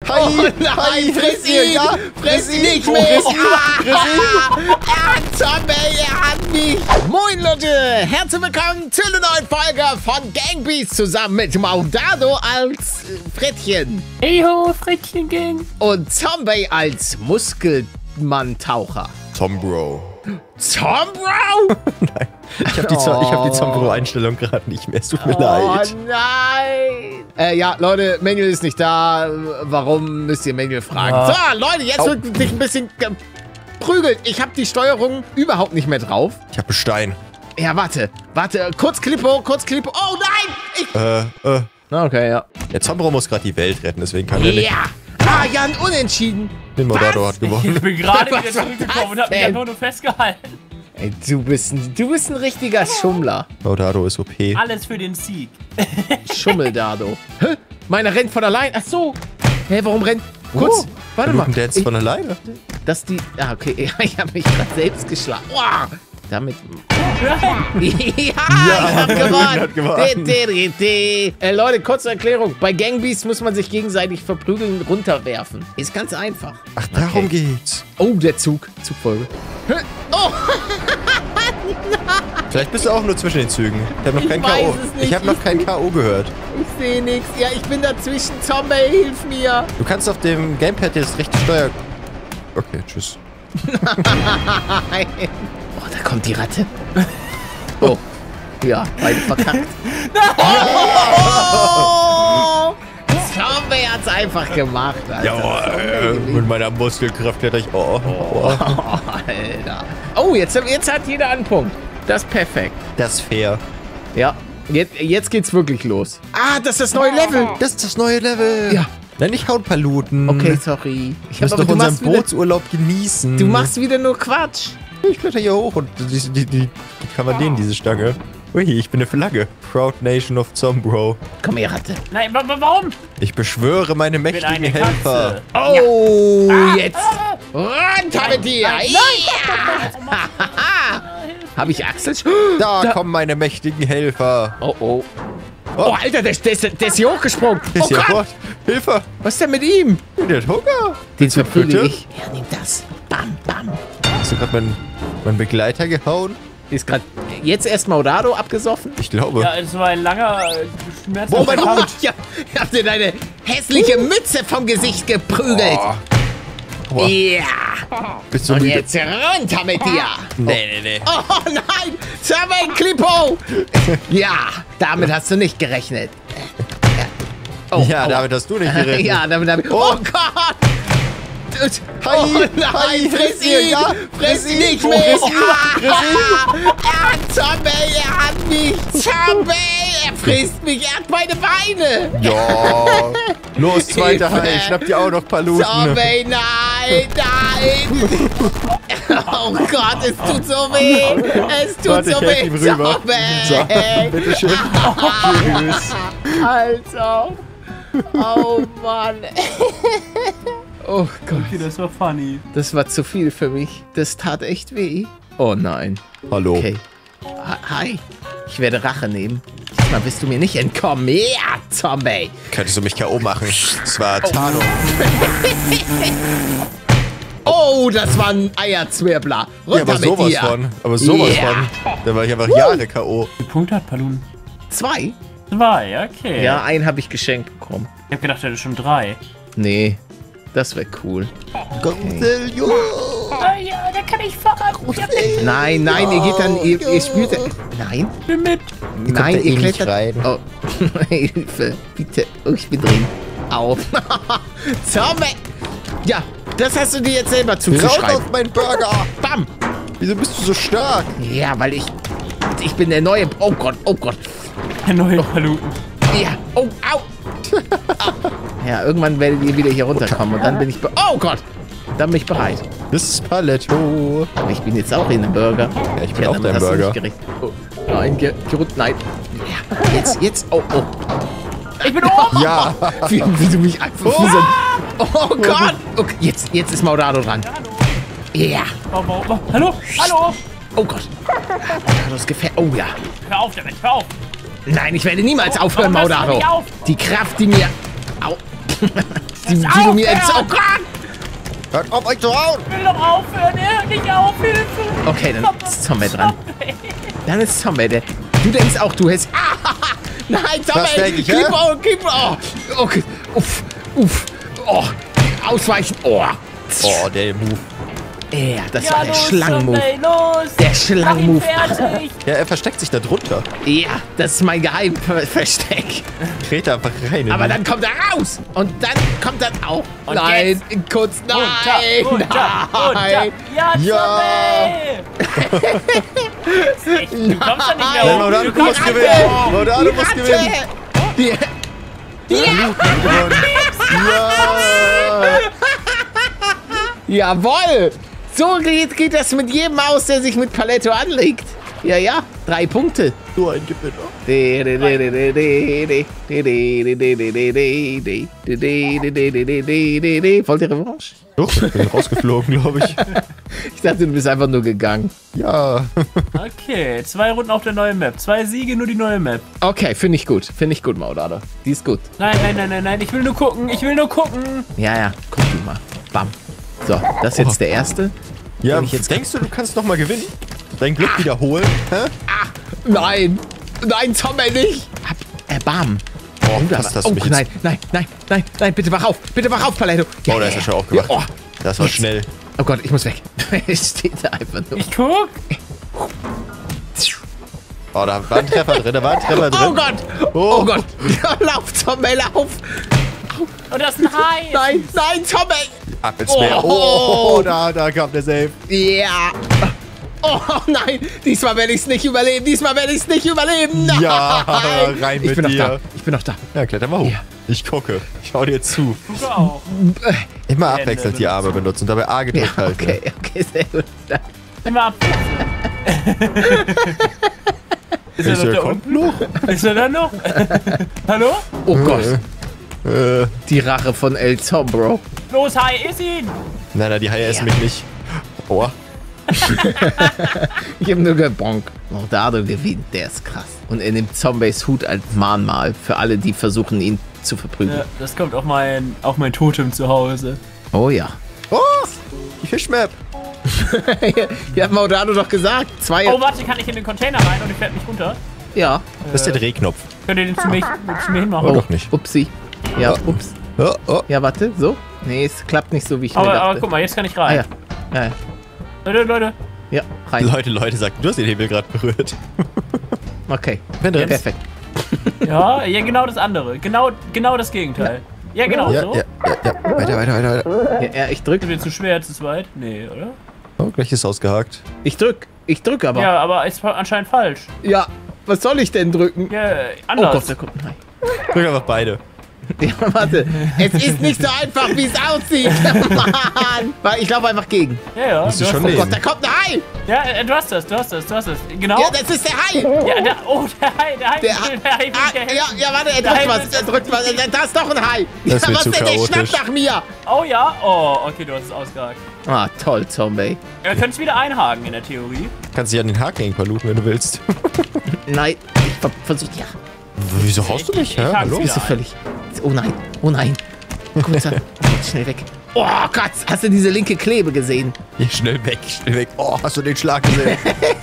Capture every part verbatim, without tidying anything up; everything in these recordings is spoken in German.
Hi, oh nein, hi, friss hier, ihn! ja, Friss ihn nicht Oh, mehr! friss ihn, Ah, ah, Zombie, er hat mich! Moin Leute, herzlich willkommen zu einer neuen Folge von Gang Beasts zusammen mit Maudado als äh, Frettchen. Eyo, Frettchen Gang. Und Zombie als Muskelmann-Taucher. Zombro. Zombro? Nein, ich habe die, Zo ich hab die Zombro-Einstellung gerade nicht mehr. Es tut mir Oh leid. nein! Äh, ja, Leute, Manuel ist nicht da. Warum müsst ihr Manuel fragen? Ja. So, Leute, jetzt Au. wird dich ein bisschen geprügelt. Ich habe die Steuerung überhaupt nicht mehr drauf. Ich habe einen Stein. Ja, warte, warte, kurz Klippo, kurz Klippo. Oh nein! Ich Äh, äh. okay, ja. Der Zombro muss gerade die Welt retten, deswegen kann er nicht. Ja! Ah, ja, ein Unentschieden. Den Moderator Was? hat gewonnen. Ich bin gerade Was wieder war zurückgekommen und hab mich das einfach nur festgehalten. Ey, du bist ein, du bist ein richtiger Schummler. Moderator ist O P. Alles für den Sieg. Schummeldado. Hä? Meiner rennt von allein. Ach so. Hä, warum rennt? Kurz, Oh, warte mal. Dance Ich, von alleine. dass die. Ah, okay. Ja, ich habe mich gerade selbst geschlagen. Wow. Damit. ja, ich hab gewonnen. hat gewonnen. De, de, de. Äh, Leute, kurze Erklärung. Bei Gang Beasts muss man sich gegenseitig verprügeln, runterwerfen. Ist ganz einfach. Ach, darum geht's. Oh, der Zug. Zugfolge. Hä? Oh, Vielleicht bist du auch nur zwischen den Zügen. Ich habe noch Ich kein weiß K O. es nicht. Ich habe noch kein K O gehört. ich sehe nichts. Ja, ich bin dazwischen. Zombie, hilf mir. Du kannst auf dem Gamepad jetzt rechte Steuer... Okay, tschüss. Nein. Oh, da kommt die Ratte. Oh. Ja, beide verkackt. Oh! Zombie hat's einfach gemacht, Alter. Ja, äh, Zombie mit meiner Muskelkraft hätte ich... Oh, oh. Oh, Alter. Oh, jetzt, jetzt hat jeder einen Punkt. Das ist perfekt. Das ist fair. Ja, jetzt, jetzt geht's wirklich los. Ah, das ist das neue Level. Das ist das neue Level. Ja. Nein, ich hau ein paar Looten. Okay, sorry. Ich Wir müssen aber doch du unseren machst, wieder, Bootsurlaub genießen. du machst wieder nur Quatsch. Ich kletter hier hoch und die, die, die, die kann man denen, diese Stange. Ui, ich bin eine Flagge. Proud Nation of Zombro. Komm her, Ratte. Nein, wa wa warum? Ich beschwöre meine Ich bin mächtigen eine Helfer. Katze. Oh, Ah, jetzt. Runter mit dir. Ja. Habe ich Axel? Da, Da- kommen meine mächtigen Helfer. Oh, oh. Oh, Alter, der, der, ist- der ist hier hochgesprungen. Ist Oh ja Gott, Gott. Hilfe. was ist denn mit ihm? Der hat Hunger. Den verprügel bitte? ich. Ja, nimm das. Bam, bam. Hast du gerade meinen, meinen Begleiter gehauen? Ist gerade jetzt erst Maudado abgesoffen? Ich glaube. Ja, es war ein langer, äh, schmerzhafter Oh, mein Kampf. Hund. Ja, ich hab dir deine hässliche Mütze vom Gesicht geprügelt. Oh. Aua. Ja. Bist du Und müde? jetzt runter mit dir. Nee, nee, nee. Oh nein, Zombie Klippo. Ja, damit hast du nicht gerechnet. Oh, Ja, aua. damit hast du nicht gerechnet. Ja, damit hab ich... Oh. Oh Gott. Hi, Oh nein, hi, friss hier, ihn! ja, friss ihn nicht Oh, mehr! friss ihn, Ah, er hat Zombie, er hat mich! Zombie, er frisst mich, er hat meine Beine! Ja. Los, zweiter Hilfe. Hai. Schnapp dir auch noch ein paar Looten. Zombie, nein, nein! Oh Gott, es tut so weh! Es tut Warte, so ich helf weh, ihm rüber. So, Zombie! bitteschön. Tschüss. Also, oh Mann! Oh Gott. Okay, das war funny. Das war zu viel für mich. Das tat echt weh. Oh nein. Hallo. Okay. Ha- Hi. Ich werde Rache nehmen. Diesmal wirst du mir nicht entkommen. Ja, Zombie. Könntest du mich K O machen? Das war Tarnung. Oh, das war ein Eierzwirbler. Ja, Runter aber mit sowas dir. von. Aber sowas Ja. von. Da war ich einfach Jahre K O. Wie viel Punkte hat Palun? Zwei? Zwei, okay. Ja, einen habe ich geschenkt bekommen. Ich hab gedacht, er hätte schon drei. Nee, das wäre cool. Gonzelio. Ah, ja, da kann ich fahren. Nein, nein, ihr geht dann, ihr, ihr spielt... Nein, Bin mit. nein, da ihr eh nicht klettert... rein. Oh, Hilfe, bitte. Oh, ich bin drin. Auf. Zombie. Ja, das hast du dir jetzt selber Raus zuzuschreiben. auf meinen Burger. Bam. Wieso bist du so stark? Ja, weil ich... Ich bin der neue... Oh Gott, oh Gott. Der neue Paluten. Ja, oh, au. Au. Ja, irgendwann werdet ihr wieder hier runterkommen und dann bin ich... be- Oh Gott. Dann bin ich bereit. Das ist Paletto. Aber ich bin jetzt auch in einem Burger. Ja, ich bin auch damit dein hast du Burger. nicht gerechnet. Oh, nein, ge gerund, nein. Ja, jetzt, jetzt, oh, oh. Ich bin oben. Ja. Wie, wie du mich einfach wie so ein... Oh Gott. Okay, jetzt, jetzt ist Maudado dran. Ja. Oh, oh, oh. Hallo? Hallo? Oh Gott. Maudado ist gefährlich. Oh ja. Hör auf damit, hör auf. Nein, ich werde niemals aufhören, Warum hörst du Maudado. nicht auf? Die Kraft, die mir... Au. die, die du mir jetzt... Oh Gott! Hört auf euch zu hauen! Ich will doch aufhören, hör nicht auf, Hilfe! Okay, dann ist Zombie dran. Dann ist Zombie, der... Du denkst auch, du hast... Ah, nein, Was denk Zombie! ich, Keep hä? on, keep on! Oh, okay. Uff, uff. Oh, ausweichen. Oh. Oh, der Move. Ja, das Ja, war der los, Schlangenmove. Zombie, los! Der Mach ihn Schlangenmove. fertig! Ja, er versteckt sich da drunter. Ja, das ist mein Geheimversteck. Dreht einfach rein. in Aber ihn. dann kommt er raus. Und dann kommt er auch. Und Nein, kurz. Nein, Runter, runter, nein. Ja, Ja. Zombie! Echt, du kommst da nicht mehr Nein, hoch. Maudano, Du du musst kommst gewinnen. nicht mehr Maudano muss Die gewinnen. Ratte. Die, Ja. jawohl. So geht, geht das mit jedem aus, der sich mit Paletto anlegt. Ja, ja. Drei Punkte. So ein Gewinner. Wollt ihr Revanche? Doch, ich bin rausgeflogen, glaube ich. Ich dachte, du bist einfach nur gegangen. Ja. Okay, zwei Runden auf der neuen Map. Zwei Siege, nur die neue Map. Okay, finde ich gut. Finde ich gut, Maudado. Die ist gut. Nein, nein, nein, nein, nein. Ich will nur gucken. Ich will nur gucken. Ja, ja. Guck du mal. Bam. So, das ist jetzt der erste. Ja, Wenn ich jetzt- denkst du, du kannst noch mal gewinnen? Dein Glück wiederholen? Hä? Nein. Nein, Zombie nicht. Hab Erbarmen. Oh, da fast war- hast du oh mich jetzt- nein, nein, nein, nein, nein, bitte wach auf. Bitte wach auf, Paletto. Ja, Oh, da ist er schon aufgewacht. Ja, oh. Das war Jetzt. schnell. Oh Gott, ich muss weg. Es steht da einfach nur. Ich guck. Oh, da war ein Treffer drin, da war ein Treffer drin. Oh Gott. Oh. Oh Gott. Lauf, Zombie, lauf. Und das ist ein Hai. Nein, nein, Zombie. Ab ins Meer. Oh. Oh, da, da kam der Safe. Ja. Oh nein, diesmal werde ich es nicht überleben. Diesmal werde ich es nicht überleben. Nein. Ja, rein ich mit bin noch dir. da. Ich bin noch da. Ja, kletter mal hoch. Ja. Ich gucke. Ich schau dir zu. Guck auch. Immer Hände abwechselnd die Arme benutzen und dabei A Ja, gedrückt halten. okay, okay, sehr gut. Immer ab. Ist er Ist noch er da kommt unten? noch? Ist er da noch? Hallo? Oh Gott, Äh, die Rache von El Zombro. Los, Hai, iss ihn. nein, nein, die Haie essen mich nicht. Aua. Ich hab nur gebonkt. Maudado gewinnt, der ist krass. Und er nimmt Zombies Hut als Mahnmal für alle, die versuchen, ihn zu verprügeln. Ja, das kommt auf mein, auf mein Totem zu Hause. Oh ja. Oh, die Fischmap. Ja, Maudado doch gesagt. Zwei. Oh, warte, kann ich in den Container rein und ich werde nicht runter? Ja. Das ist der Drehknopf. Könnt ihr den zu mir, zu mir hinmachen? Oh, doch nicht. Upsi. Ja, ups. Oh, oh. Ja, warte, so. Nee, es klappt nicht so, wie ich mir Aber, dachte. aber guck mal, jetzt kann ich Ah, rein. ja. Ja, ja. Leute, Leute. Ja, rein. Leute, Leute, sagt, du hast den Hebel gerade berührt. Okay. Wenn drin. Perfekt. Ja, ja, genau das andere. Genau, genau das Gegenteil. Ja, genau Ja, so. ja, ja, ja. Weiter, weiter, weiter, weiter. Ja, ja, ich drück. Ist mir zu schwer, zu zweit? Nee, oder? Oh, gleich ist ausgehakt. Ich drück. Ich drück aber. Ja. Ja, aber ist anscheinend falsch. Was soll ich denn drücken? Ja, Oh anders. Gott, da kommt ein Hai. Drück einfach beide. Ja, warte. Es ist nicht so einfach, wie es aussieht. Mann. Weil ich laufe einfach gegen. Ja, ja. Musst du hast schon das. nehmen. Gott, da kommt ein Hai. Ja, äh, du hast das, du hast das, du hast das. Genau. Ja, das ist der Hai. Ja, der, oh, der Hai, der Hai, Der, will- der Hai will ah, gehelfen. ja, ja, warte, er Der drückt Hai was. will- Er drückt was. Da ist doch ein Hai. Das ja, wird was zu denn? Der chaotisch. schnappt nach mir. Oh ja, oh, okay, du hast es ausgehakt. Ah, toll, Zombie. Wir können es wieder einhaken in der Theorie. Kannst dich an den Haken verlufen, wenn du willst. Nein, ich ver versuch, ja. Wieso haust du mich? Ich- Hä? ich hab's Hallo? wieder. Bist du völlig. Oh nein, oh nein. Kurz, schnell weg. Oh Gott, hast du diese linke Klebe gesehen? Ja, schnell weg, schnell weg. Oh, hast du den Schlag gesehen?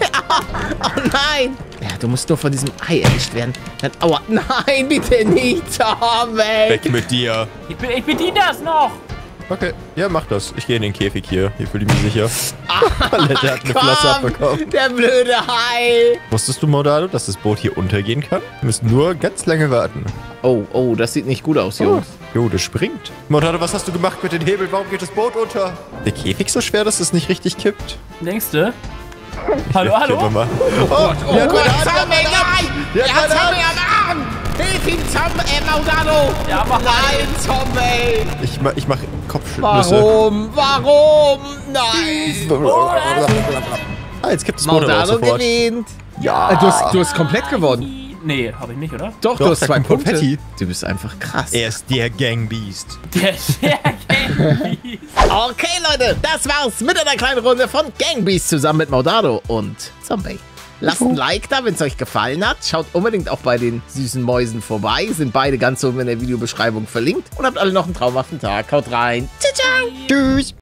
Oh nein. Ja, du musst nur von diesem Ei erwischt werden. Dann, aua, nein, bitte nicht, Zombie. Weg mit dir. Ich, bin, ich bediene das noch. Okay, ja, mach das. Ich gehe in den Käfig hier. Hier fühle ich mich sicher. Palette hat eine Flosse abbekommen. Der blöde Hai. Wusstest du, Maudado, dass das Boot hier untergehen kann? Wir müssen nur ganz lange warten. Oh, oh, das sieht nicht gut aus, Jungs. Jo, das springt. Maudado, was hast du gemacht mit den Hebeln? Warum geht das Boot unter? Der Käfig so schwer, dass es nicht richtig kippt? Denkst du? Hallo, Ja, hallo? kippen wir mal. Oh, oh ja, Gott, meine Hand, Zombie, meine Hand. nein. Ja, Er hat meine Zombie am Arm. Hilf ihm, Zombie, äh, Maudado. Ja, mach Nein, Zombie. Ich mach, ich mach Kopfschüsse. Warum? Warum? Nein. Ah, jetzt kippt das Boot aber auch Maudado sofort. gewinnt. Ja. Du hast, du hast komplett gewonnen. Nee, hab ich nicht, oder? Doch, Doch, du hast da zwei kommt Punkte. Konfetti. Du bist einfach krass. Er ist der Gangbeast. Der, der Gangbeast. Okay, Leute, das war's mit einer kleinen Runde von Gangbeast zusammen mit Maudado und Zombie. Lasst ein Like da, wenn es euch gefallen hat. Schaut unbedingt auch bei den süßen Mäusen vorbei. Sind beide ganz oben in der Videobeschreibung verlinkt. Und habt alle noch einen traumhaften Tag. Haut rein. Ciao, ciao. Tschüss.